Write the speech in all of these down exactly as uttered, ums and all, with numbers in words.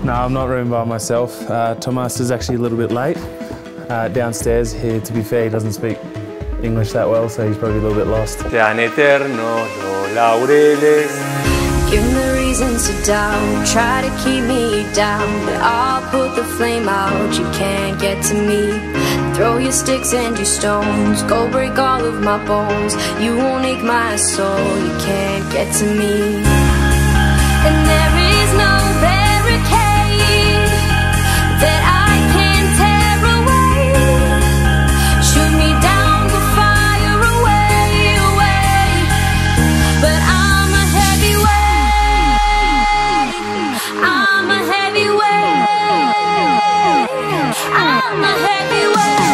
No, I'm not rooming by myself. Uh, Tomas is actually a little bit late uh, downstairs here. To be fair, he doesn't speak English that well, so he's probably a little bit lost. Sean eternos los laureles. Give me reasons to doubt, try to keep me down, but I'll put the flame out, you can't get to me. Throw your sticks and your stones, go break all of my bones. You won't ache my soul, you can't get to me. And there is no barricade that I can tear away. Shoot me down, go fire away, away. But I'm a heavyweight, I'm a heavyweight, I'm a heavyweight.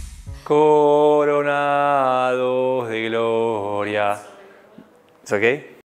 Coronados de gloria. ¿Es okay?